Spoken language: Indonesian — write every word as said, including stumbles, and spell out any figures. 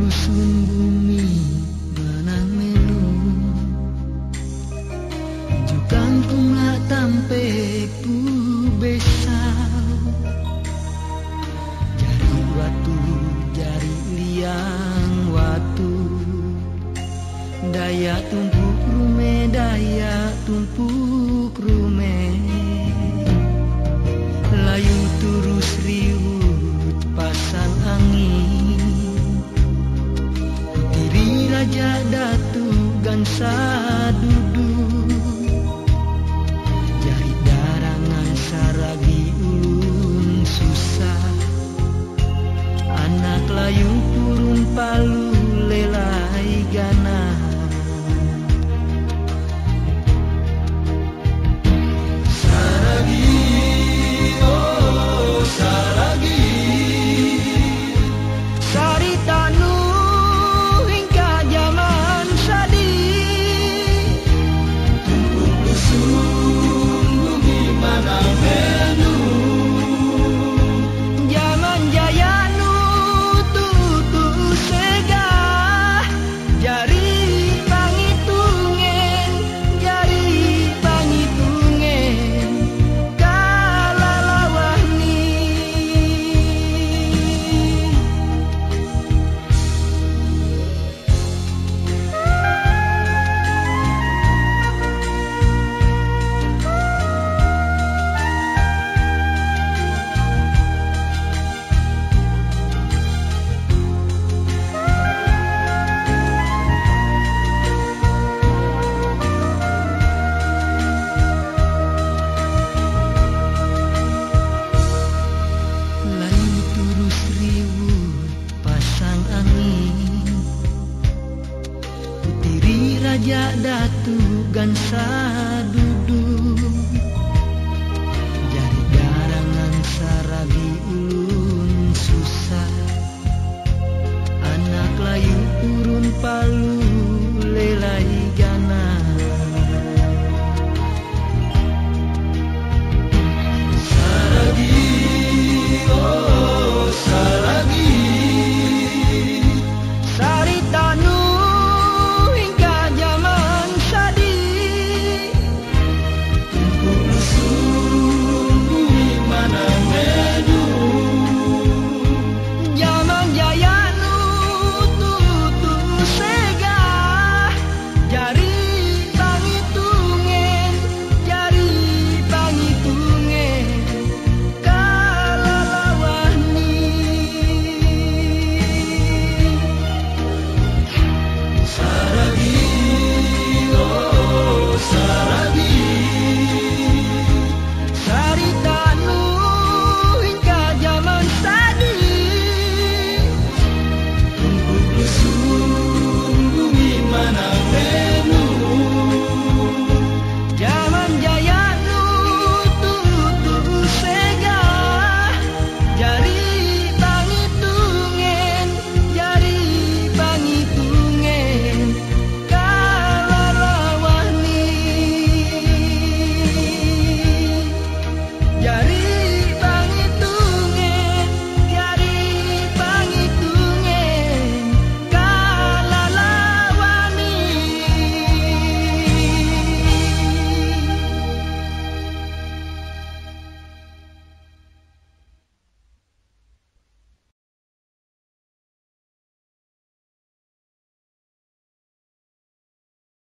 rusun bumi menang melu jukan kumla tampe pu besau jari watu jari liang watu daya tumpuk rume daya tumpuk rume layu turus riwut pasang angin diri raja datu gansa dudu jari darangan saragi ulun susah anak layu purun palu lelai gana raja datu gansa dudu jari darangan saragi ulun susah anak layu urun palu lelai